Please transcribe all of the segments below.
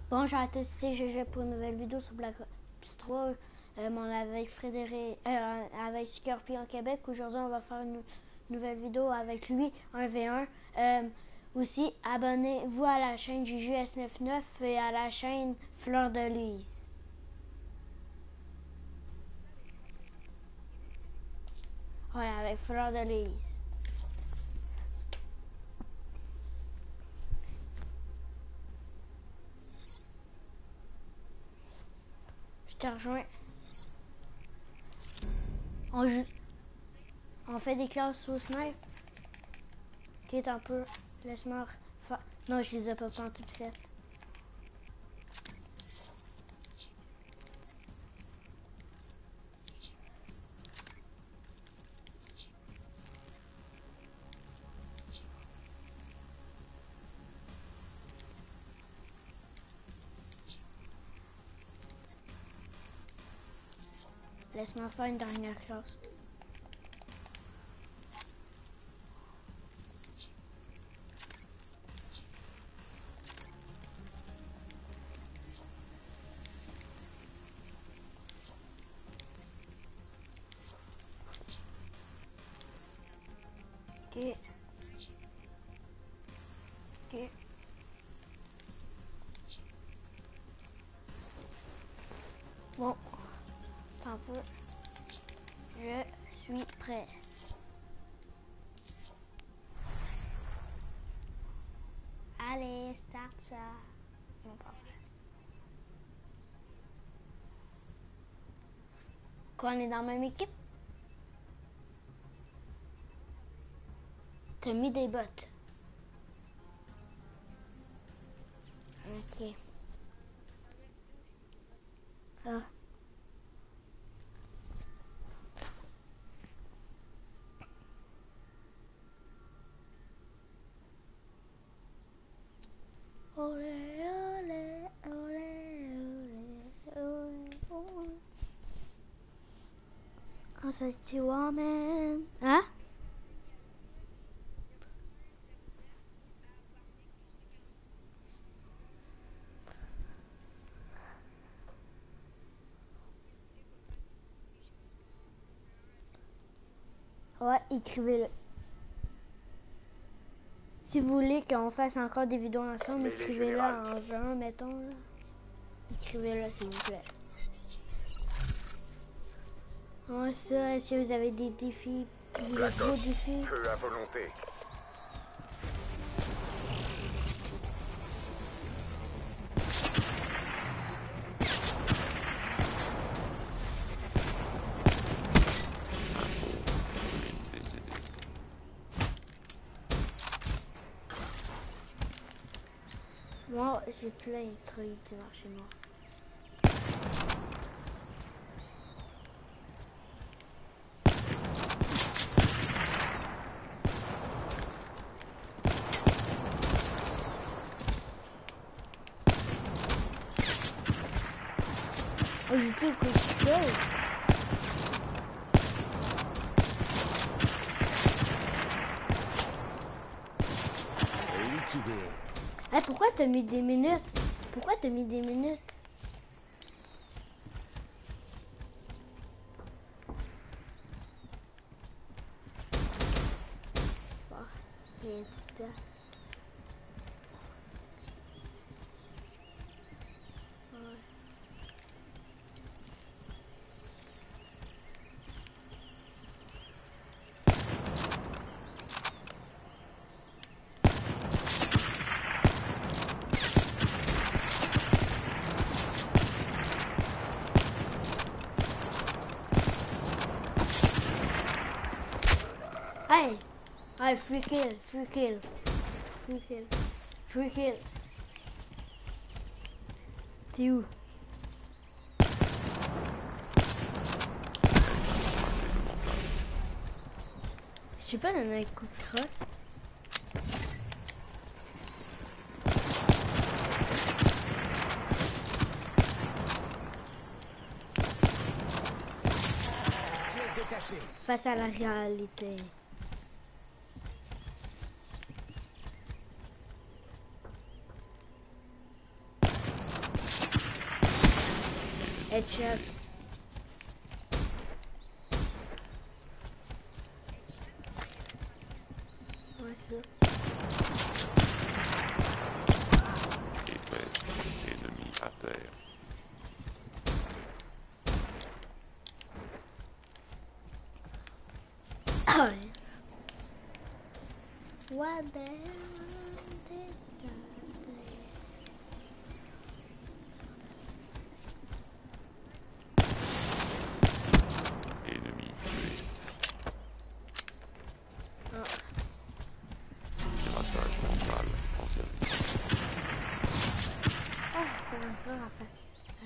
Bonjour à tous, c'est GG pour une nouvelle vidéo sur Black Ops 3. On est avec Frédéric, avec Scorpion Québec. Aujourd'hui, on va faire une nouvelle vidéo avec lui, 1v1. Aussi, abonnez-vous à la chaîne JujuS99 et à la chaîne Fleur de Lys. Ouais, avec Fleur de Lys. Je te rejoins. On fait des classes au snipe. Qui est un peu. Laisse-moi faire. Non, je les ai pas toutes faites. Laisse-moi faire une dernière classe. Ok. Ok. Bon, attends un peu. Je suis prêt. Allez, start ça. Non, pas vrai. Quand on est dans la même équipe, t'as mis des bottes. Ok. Ah. Olé, olé, olé, olé, olé, olé. Oh, c'est tu woman. Hein? Ouais, écrivez-le. Si vous voulez qu'on fasse encore des vidéos ensemble, écrivez-le en juin, mettons. Là. Écrivez-le, s'il vous plaît. Ouais, ça, est-ce que vous avez des défis? Des gros défis? Feu à volonté. Moi, j'ai plein de trucs qui marchent chez moi. Oh, j'ai tout le coup. Hey, pourquoi t'as mis des minutes? Pourquoi t'as mis des minutes? Oh, il y a une petite place. Hey! Hey, free kill, free kill, free kill, free kill. T'es où? Je sais pas donner un coup de crosse. Face à la réalité. Headshot. Ouais, c'est ça. Ennemi à terre. Ah ouais. What the hell did I Ennemi tué. Ah. Piratage mental en service. Oh, c'est un peu en face.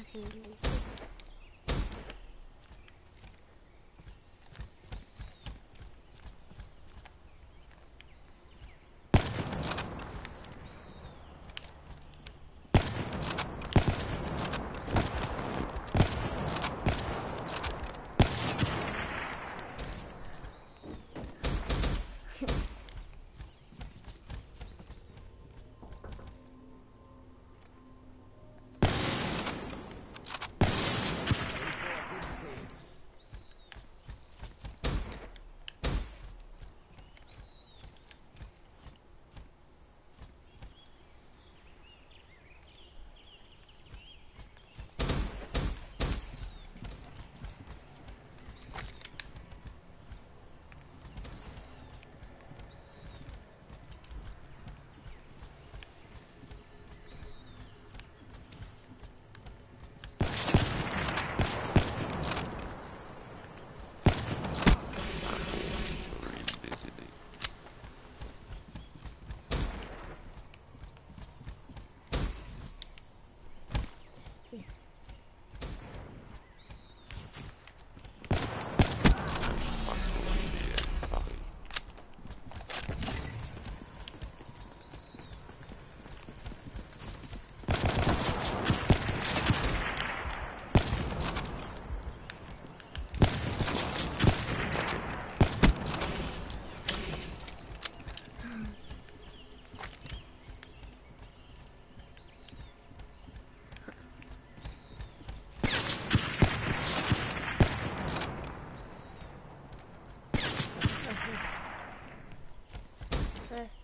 Ouais.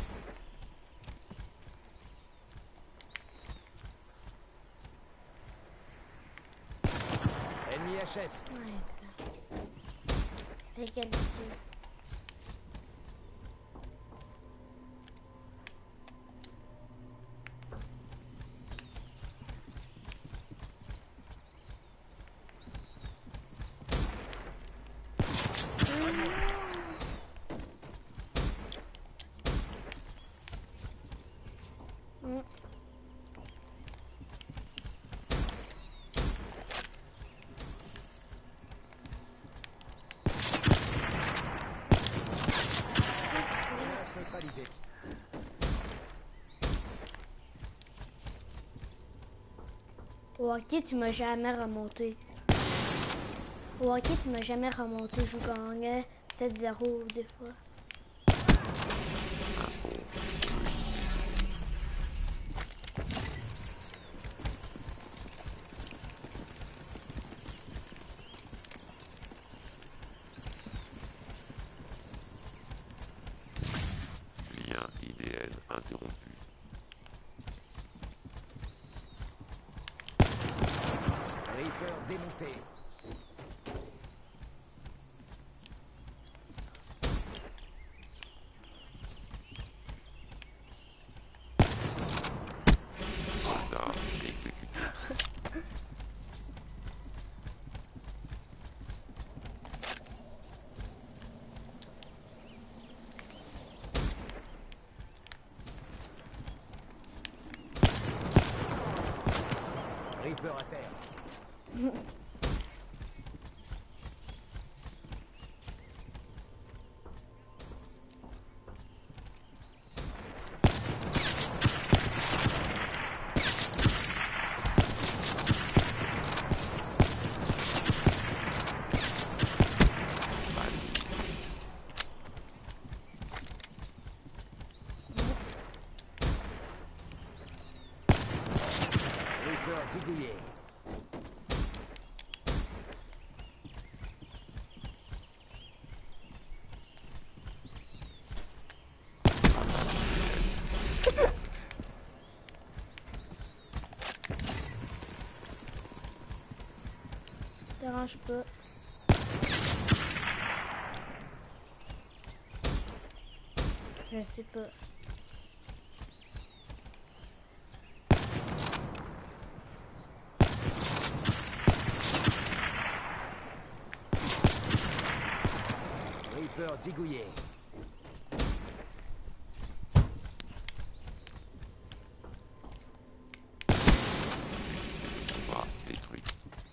Ennemi HS. Ouais. Égalité. Menace neutralisée. Au hockey, tu m'as jamais remonté. Au hockey, tu m'as jamais remonté. Je gagnais 7-0 des fois. Lien IDN interrompu. Reaper démonté. Soldat exécuté. Reaper à terre. Reaper zigouillé. dérange pas. Je sais pas. Reaper zigouillé. Pas détruite.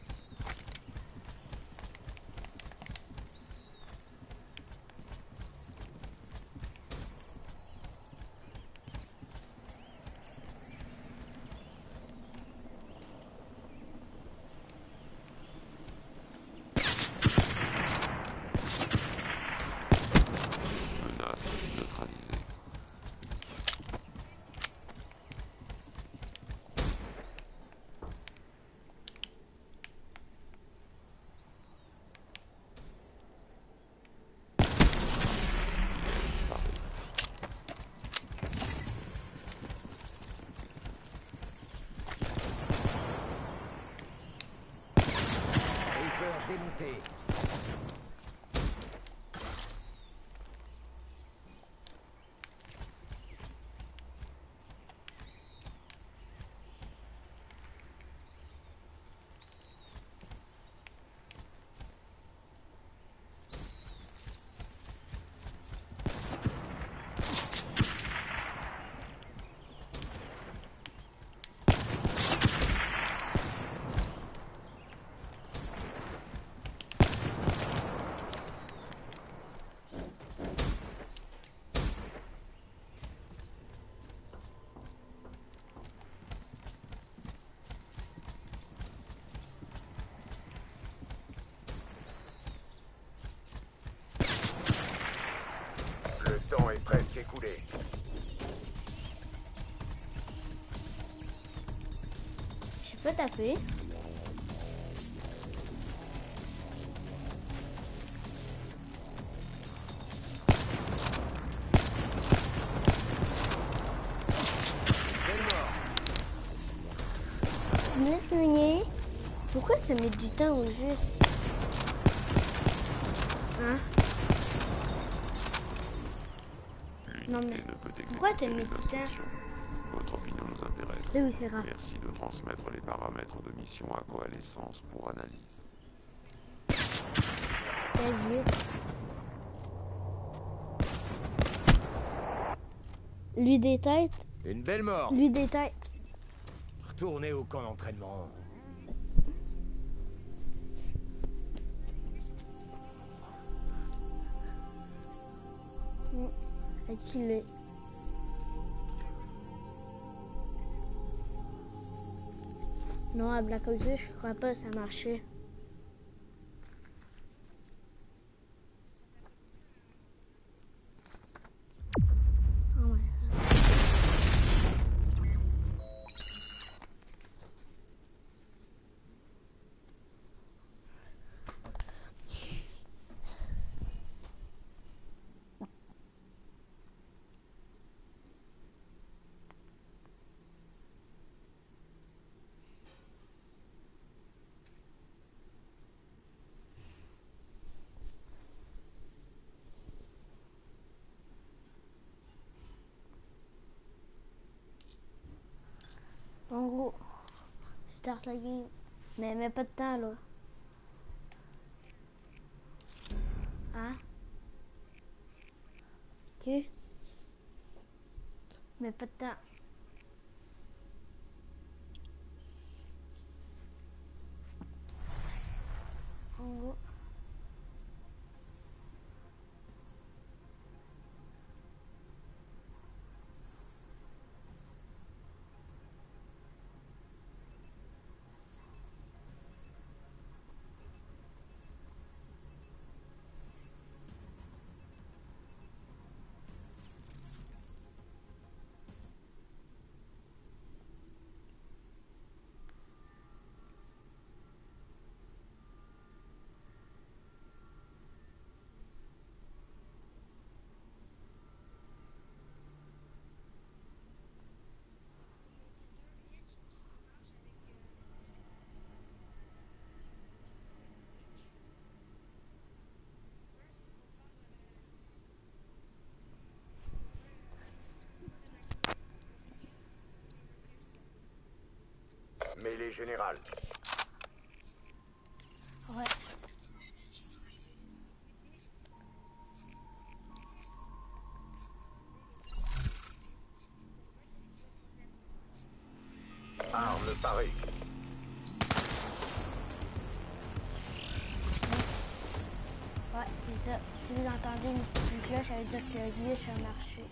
Menace neutralisée. Reaper démonté. Le temps est presque écoulé. Je peux taper. Belle mort. Tu me laisses gagner. Pourquoi ça met du temps au juste? Hein? Non, mais L'unité ne peut pourquoi t'as exécuter mis les du temps? instructions. Votre opinion nous intéresse. Oui, c'est grave. Merci de transmettre les paramètres de mission à Coalescence pour analyse. Vas-y. Lui des têtes. Une belle mort. Lui des têtes. Retournez au camp d'entraînement. Est-il Non, à Black Ops 2, je crois pas ça marchait. Oh my God. En gros, start la game. Mais mets pas de temps là. Hein? Ok. Mais pas de temps. En gros. Mêlée générale. Ouais. Arme parée. Ouais, c'est ça. Si vous entendez une cloche, ça veut dire que le glitch a marché.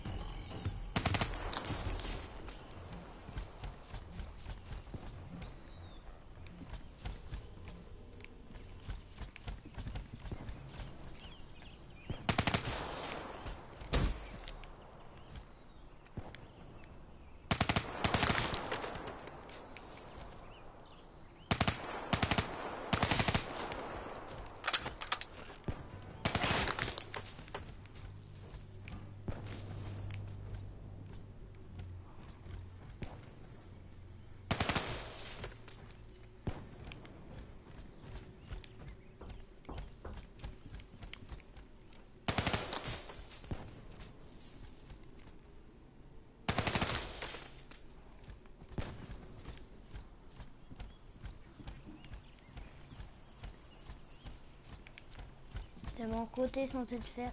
De mon côté, sont toutes faites.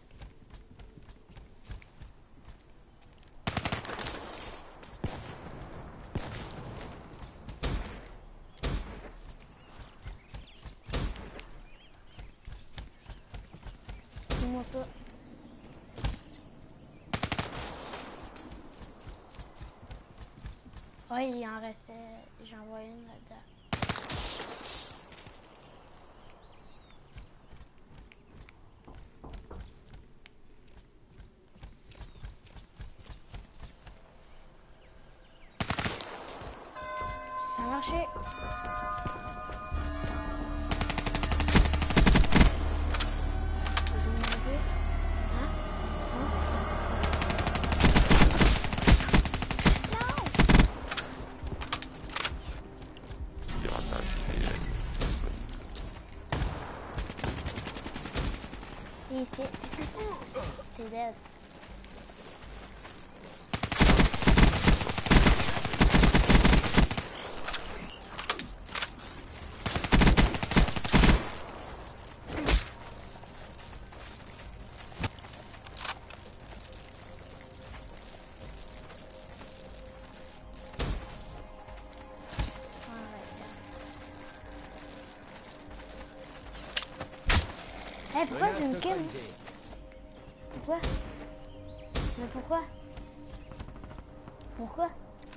Dis-moi pas. Ouais, il en restait. J'en vois une là-dedans. Ça a marché. Hein? Piratage IDN disponible. Ici. C'est dead. Hey, pourquoi j'ai une kill? Pourquoi? Mais pourquoi? Pourquoi?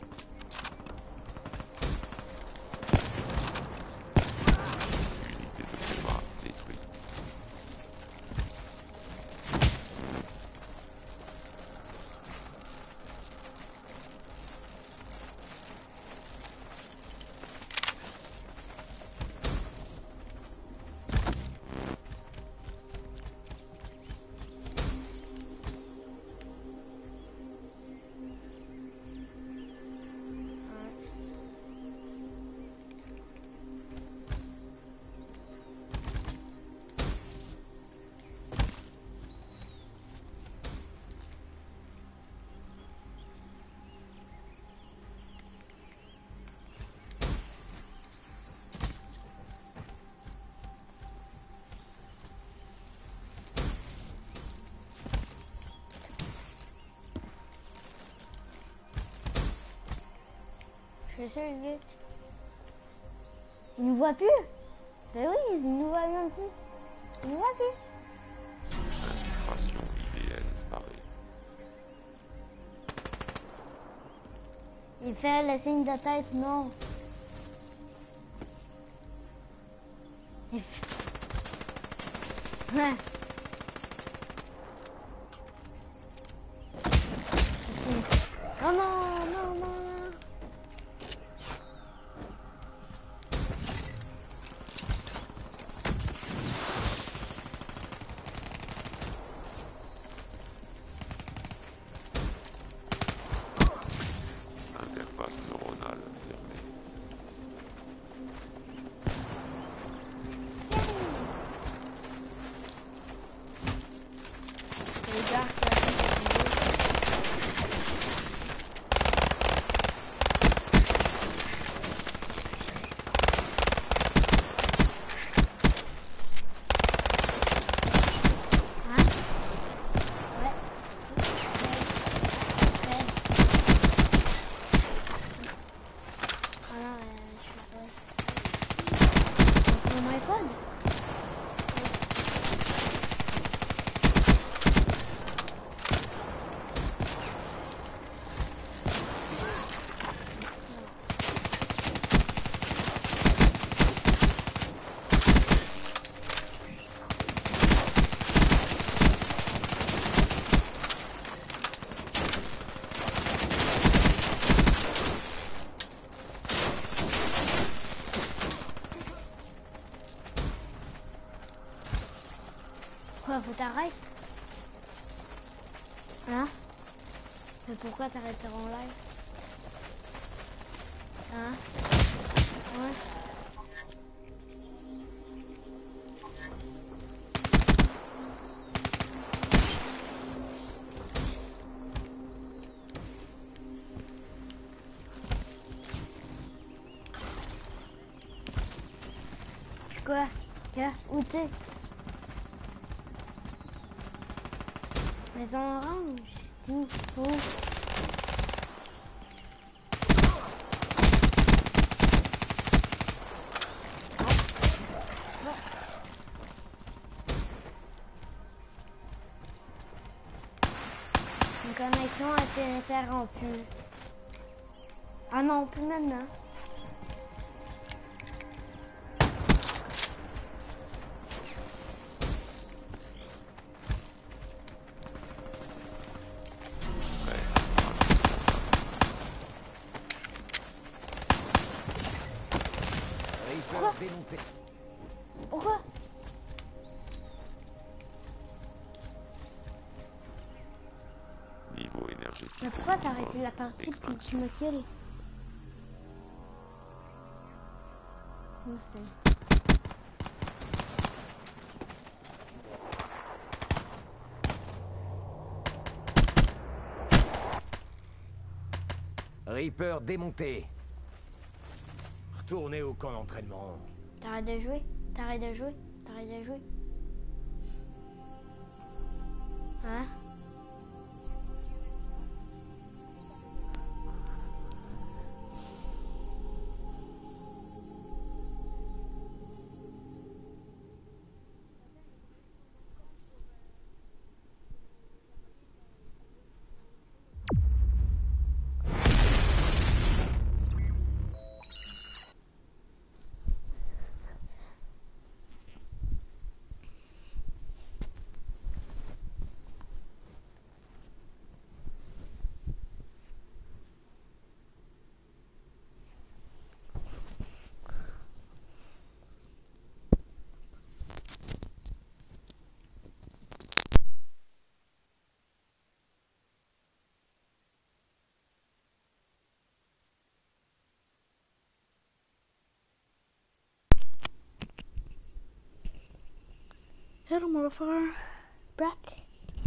Unité de combat détruite. Je sais, le gars. Il nous voit plus? Ben oui, il nous voit même plus. Il nous voit plus. Infiltration IDN parée. Il fait le signe de tête, non. Il fait... Ouais. Non, non, non, non, non. Interface neuronale fermée. Les gars, Pourquoi faut t'arrêter? Hein? Mais pourquoi t'arrêtes en live? Hein? Ouais. Quoi? Où t'es? Maison orange? Où? Une connexion a été interrompue. Ah non, plus maintenant. Pourquoi? Niveau énergétique. Mais pourquoi t'as arrêté la partie puis tu me kills? Reaper démonté. Retournez au camp d'entraînement. T'arrêtes de jouer? T'arrêtes de jouer? T'arrêtes de jouer? Hein? Hello, motherfucker. Back.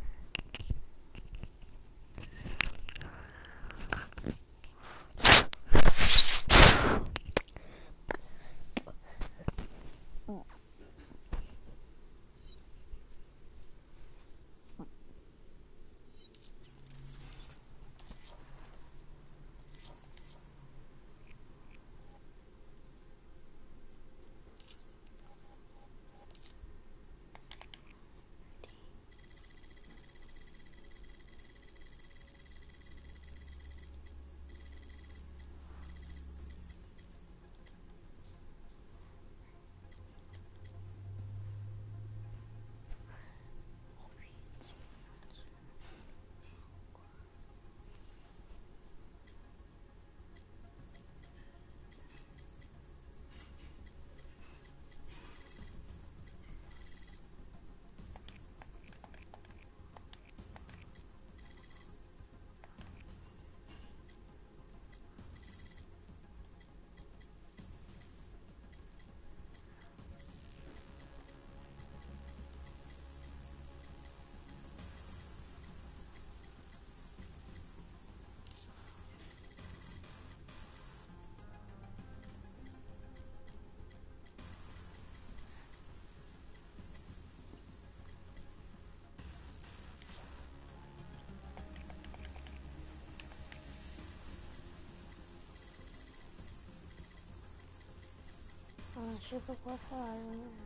Je sais pas quoi faire.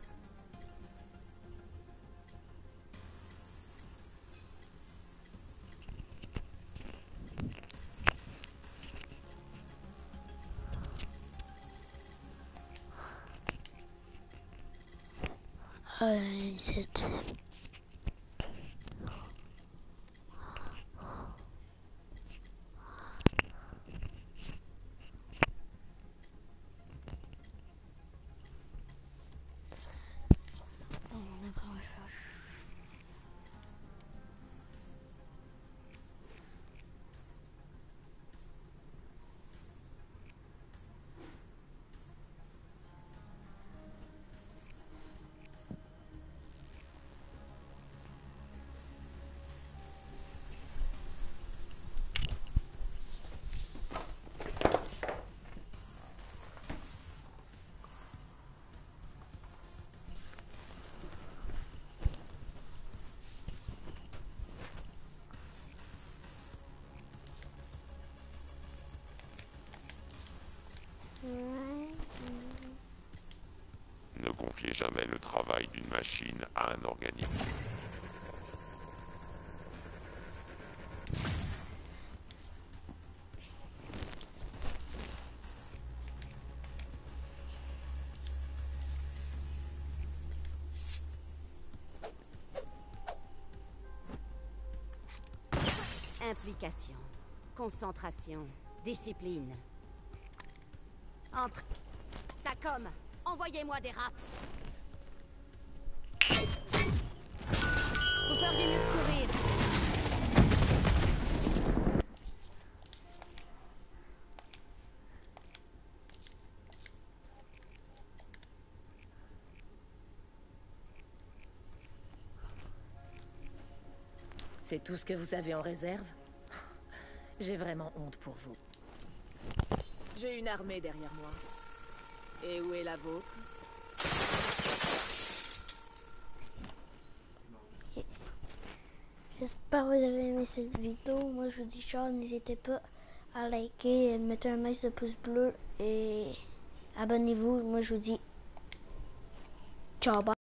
C'est... Ouais. Ne confiez jamais le travail d'une machine à un organisme. Implication, concentration, discipline. Entre... Tacom, envoyez-moi des raps. Vous feriez mieux de courir. C'est tout ce que vous avez en réserve? J'ai vraiment honte pour vous. J'ai une armée derrière moi. Et où est la vôtre? Ok. J'espère que vous avez aimé cette vidéo. Moi je vous dis ciao, n'hésitez pas à liker, mettre un max de pouce bleu et abonnez-vous. Moi je vous dis ciao, bye.